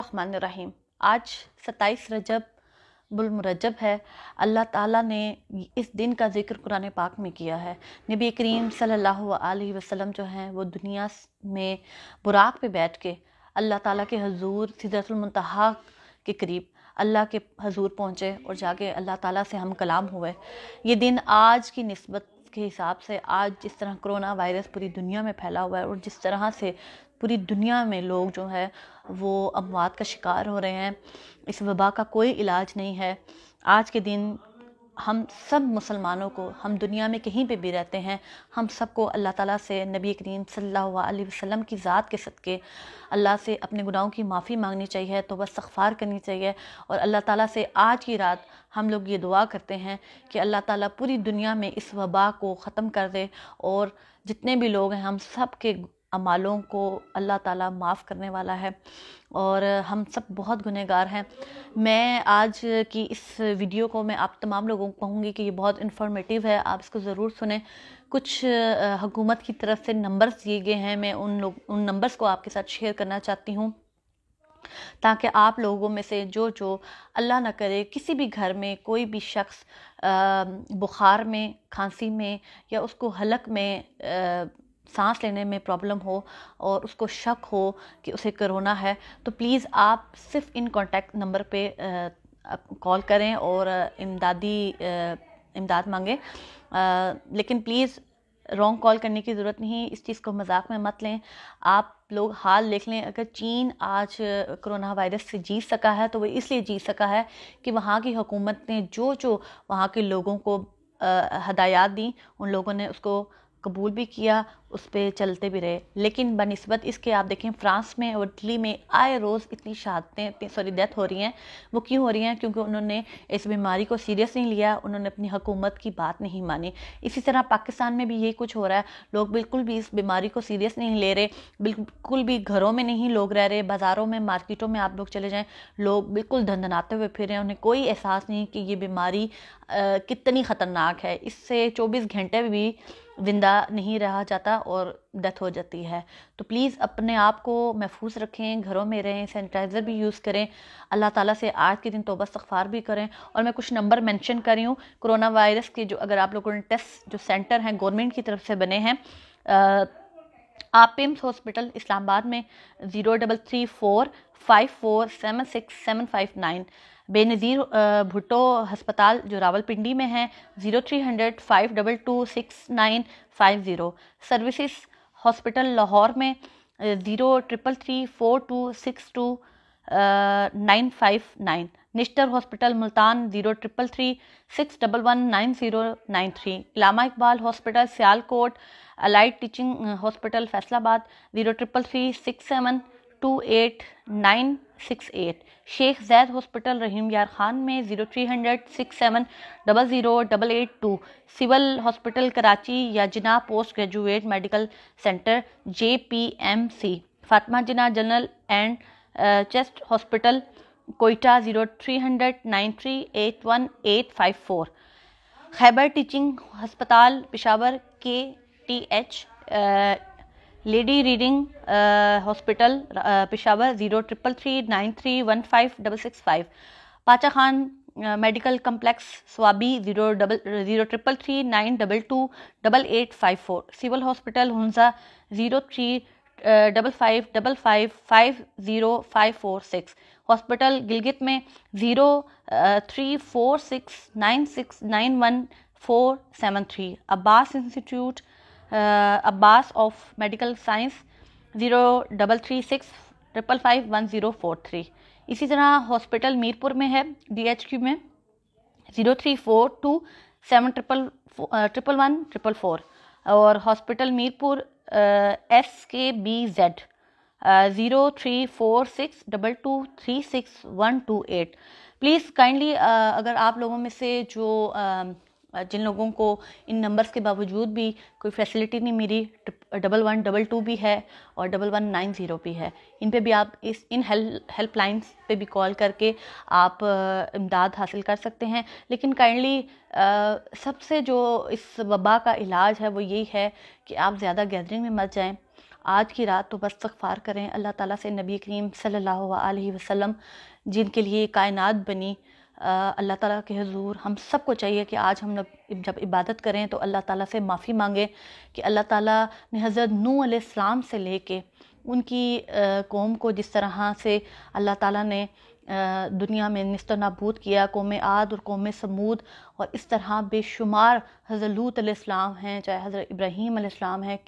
الرحمن الرحیم۔ آج 27 رجب بالمرجب ہے۔ اللہ تعالیٰ نے اس دن کا ذکر قرآن پاک میں کیا ہے۔ نبی کریم صلی اللہ علیہ وسلم جو ہیں وہ دنیا میں براق پہ بیٹھ کے اللہ تعالیٰ کے حضور سدرۃ المنتہا کے قریب اللہ کے حضور پہنچے اور جا کے اللہ تعالیٰ سے ہم کلام ہوئے۔ یہ دن آج کی نسبت کے حساب سے آج جس طرح کرونا وائرس پوری دنیا میں پھیلا ہوا ہے اور جس طرح سے پوری دنیا میں لوگ جو ہے وہ اموات کا شکار ہو رہے ہیں، اس وبا کا کوئی علاج نہیں ہے۔ آج کے دن ہم سب مسلمانوں کو، ہم دنیا میں کہیں پہ بھی رہتے ہیں، ہم سب کو اللہ تعالیٰ سے نبی کریم صلی اللہ علیہ وسلم کی ذات کے صدقے اللہ سے اپنے گناہوں کی معافی مانگنی چاہیے، توبہ استغفار کرنی چاہیے، اور اللہ تعالیٰ سے آج کی رات ہم لوگ یہ دعا کرتے ہیں کہ اللہ تعالیٰ پوری دنیا میں اس وبا کو ختم کر دے اور جتنے بھی لوگ ہیں ہم سب کے اعمالوں کو اللہ تعالیٰ معاف کرنے والا ہے، اور ہم سب بہت گنہگار ہیں۔ میں آج کی اس ویڈیو کو میں آپ تمام لوگوں کو کہوں گی کہ یہ بہت انفارمیٹیو ہے، آپ اس کو ضرور سنیں۔ کچھ حکومت کی طرف سے نمبرز دیے گئے ہیں، میں ان نمبرز کو آپ کے ساتھ شیئر کرنا چاہتی ہوں تاکہ آپ لوگوں میں سے جو اللہ نہ کرے کسی بھی گھر میں کوئی بھی شخص بخار میں، کھانسی میں یا اس کو حلق میں سانس لینے میں پرابلم ہو اور اس کو شک ہو کہ اسے کرونا ہے، تو پلیز آپ صرف ان کانٹیکٹ نمبر پہ کال کریں اور امداد مانگیں، لیکن پلیز رانگ کال کرنے کی ضرورت نہیں، اس چیز کو مذاق میں مت لیں۔ آپ لوگ حال دیکھ لیں، اگر چین آج کرونا وائرس سے جیت سکا ہے تو وہ اس لیے جیت سکا ہے کہ وہاں کی حکومت نے جو وہاں کے لوگوں کو ہدایات دیں، ان لوگوں نے اس کو قبول بھی کیا، اس پہ چلتے بھی رہے۔ لیکن بنسبت اس کے آپ دیکھیں فرانس میں اور اٹلی میں آئے روز اتنی ڈیتھ ہو رہی ہیں۔ وہ کیوں ہو رہی ہیں؟ کیونکہ انہوں نے اس بیماری کو سیریس نہیں لیا، انہوں نے اپنی حکومت کی بات نہیں مانی۔ اسی طرح پاکستان میں بھی یہی کچھ ہو رہا ہے، لوگ بالکل بھی اس بیماری کو سیریس نہیں لے رہے، بالکل بھی گھروں میں نہیں لوگ رہ رہے، بازاروں میں، مارکیٹوں میں آپ لوگ چلے جائیں، لوگ بالکل دھندناتے ہوئے پھر رہے ہیں، انہیں کوئی احساس نہیں کہ یہ بیماری کتنی خطرناک ہے۔ اس سے 24 گھنٹے بھی زندہ نہیں رہا جاتا اور ڈیتھ ہو جاتی ہے۔ تو پلیز اپنے آپ کو محفوظ رکھیں، گھروں میں رہیں، سینیٹائزر بھی یوز کریں، اللہ تعالیٰ سے آج کے دن توبہ استغفار بھی کریں۔ اور میں کچھ نمبر مینشن کر رہی ہوں کرونا وائرس کے، جو اگر آپ لوگوں نے ٹیسٹ جو سینٹر ہیں گورنمنٹ کی طرف سے بنے ہیں، آپ پیمس ہاسپٹل اسلام آباد میں 0334 5476 بے نظیر بھٹو ہسپتال جو راول پنڈی میں ہیں 0300 522 6950، سروسز ہاسپٹل لاہور میں 0333 4262 959، نشتر hospital Multan 0333 611 9093، Allama Iqbal hospital Sialkot, allied teaching hospital Faisalabad 0333 67 28 968، شیخ زید ہاسپٹل رحیم یار خان میں 0300 67 00 882، سول ہاسپٹل کراچی یا Jinnah post graduate medical centre JPMC، Fatima Jinnah general and chest hospital Quetta 0300 93 81 854، Khyber teaching ہسپتال Peshawar KTH، lady reading hospital Peshawar 0333 93 15 665، Pacha Khan medical complex Swabi 0333 922 8854، civil hospital Hunza 03 55 55 50546، hospital Gilgit میں 0346 96 91 473، Abbas institute Abbas of medical science 0336 555 1043۔ اسی طرح hospital Mirpur میں ہے DHQ میں 0342 711 444، اور hospital Mirpur SKBZ 0346 22 36 128۔ Please kindly اگر آپ لوگوں میں سے جن لوگوں کو ان نمبرز کے باوجود بھی کوئی فیسلٹی نہیں ملی، 1122 بھی ہے اور 1190 بھی ہے، ان پہ بھی آپ ان ہیلپ لائنز پہ بھی کال کر کے آپ امداد حاصل کر سکتے ہیں۔ لیکن کائنڈلی سب سے جو اس وبا کا علاج ہے وہ یہی ہے کہ آپ زیادہ گیدرنگ میں مت جائیں، آج کی رات تو بس استغفار کریں اللہ تعالیٰ سے، نبی کریم صلی اللہ علیہ وسلم جن کے لیے کائنات بنی، اللہ تعالیٰ کے حضور ہم سب کو چاہیے کہ آج ہم جب عبادت کریں تو اللہ تعالیٰ سے معافی مانگیں کہ اللہ تعالیٰ نے حضرت نوح علیہ السلام سے لے کے ان کی قوم کو جس طرح سے اللہ تعالیٰ نے دنیا میں نیست و نابود کیا، قوم عاد اور قوم سمود، اور اس طرح بے شمار حضرت لوط علیہ السلام ہیں، چاہے حضرت ابراہیم علیہ السلام ہیں،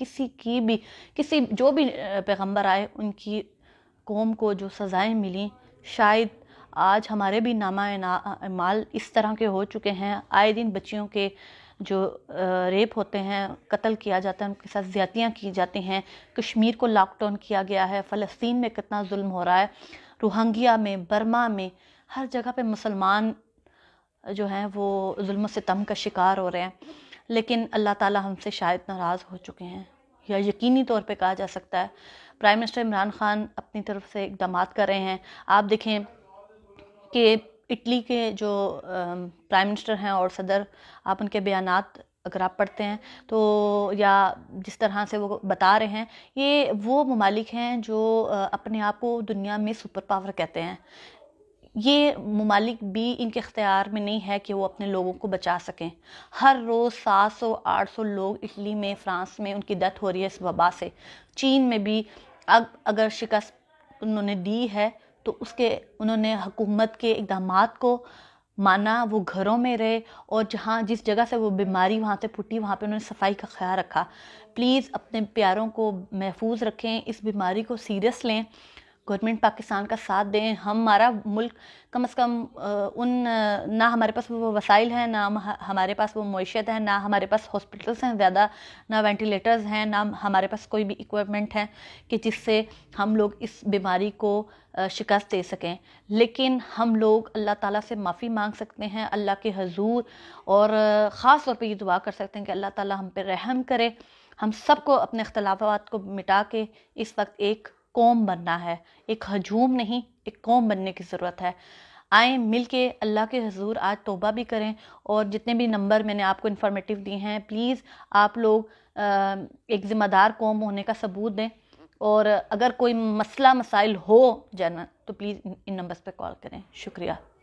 جو بھی پیغمبر آئے ان کی قوم کو جو سزائیں ملیں، شاید آج ہمارے بھی نامہ اعمال اس طرح کے ہو چکے ہیں۔ آئے دن بچیوں کے جو ریپ ہوتے ہیں، قتل کیا جاتا ہے، ان کے ساتھ زیادتیاں کی جاتی ہیں، کشمیر کو لاک ڈاؤن کیا گیا ہے، فلسطین میں کتنا ظلم ہو رہا ہے، روہنگیا میں، برما میں، ہر جگہ پہ مسلمان جو ہیں وہ ظلم و ستم کا شکار ہو رہے ہیں، لیکن اللہ تعالیٰ ہم سے شاید ناراض ہو چکے ہیں، یا یقینی طور پہ کہا جا سکتا ہے۔ پرائم منسٹر عمران خان اپنی طرف سے اقدامات کر رہے ہیں۔ آپ دیکھیں کہ اٹلی کے جو پرائم منسٹر ہیں اور صدر، آپ ان کے بیانات اگر آپ پڑھتے ہیں تو، یا جس طرح سے وہ بتا رہے ہیں، یہ وہ ممالک ہیں جو اپنے آپ کو دنیا میں سپر پاور کہتے ہیں۔ یہ ممالک بھی ان کے اختیار میں نہیں ہے کہ وہ اپنے لوگوں کو بچا سکیں۔ ہر روز 700-800 لوگ اٹلی میں، فرانس میں ان کی ڈیتھ ہو رہی ہے اس وبا سے۔ چین میں بھی اگر شکست انہوں نے دی ہے تو انہوں نے حکومت کے اقدامات کو مانا، وہ گھروں میں رہے، اور جس جگہ سے وہ بیماری وہاں سے پھوٹی وہاں پہ انہوں نے صفائی کا خیال رکھا۔ پلیز اپنے پیاروں کو محفوظ رکھیں، اس بیماری کو سیریس لیں، گورنمنٹ پاکستان کا ساتھ دیں۔ ہمارا ملک کم از کم نہ ہمارے پاس وہ وسائل ہیں، نہ ہمارے پاس وہ معیشت ہے، نہ ہمارے پاس ہاسپٹلس ہیں زیادہ، نہ وینٹیلیٹرز ہیں، نہ ہمارے پاس کوئی بھی ایکوپمنٹ ہے کہ جس سے ہم لوگ اس بیماری کو شکست دے سکیں، لیکن ہم لوگ اللہ تعالیٰ سے معافی مانگ سکتے ہیں اللہ کے حضور، اور خاص طور پہ یہ دعا کر سکتے ہیں کہ اللہ تعالیٰ ہم پہ رحم کرے۔ ہم سب کو اپنے اختلافات کو مٹا کے اس وقت ایک قوم بننا ہے، ایک ہجوم نہیں، ایک قوم بننے کی ضرورت ہے۔ آئیں مل کے اللہ کے حضور آج توبہ بھی کریں، اور جتنے بھی نمبر میں نے آپ کو انفارمیٹیو دیے ہیں، پلیز آپ لوگ ایک ذمہ دار قوم ہونے کا ثبوت دیں، اور اگر کوئی مسائل ہو جانا تو پلیز ان نمبرز پہ کال کریں۔ شکریہ۔